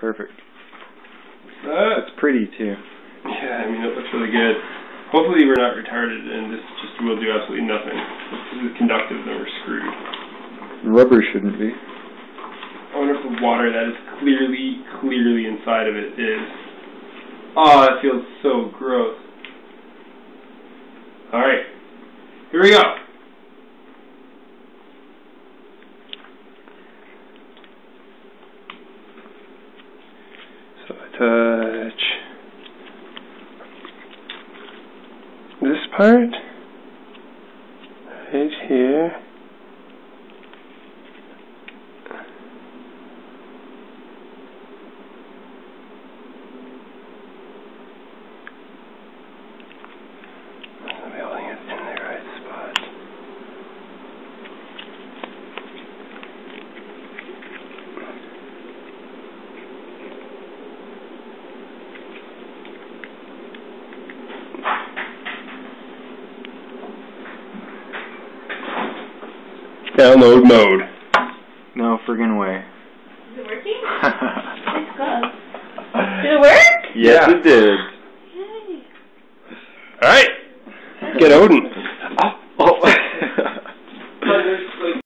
perfect. It's pretty too. Yeah, I mean, it looks really good. Hopefully we're not retarded and this just will do absolutely nothing. If this is conductive, then we're screwed. Rubber shouldn't be. I wonder if the water that is clearly inside of it is. Oh, that feels so gross. Alright, here we go. So I touch this part right here. I'm holding it in the right spot. Download mode. No friggin' way. Is it working? Nice gloves. Did it work? Yes, Yeah. it did. Yay. Alright, get Odin.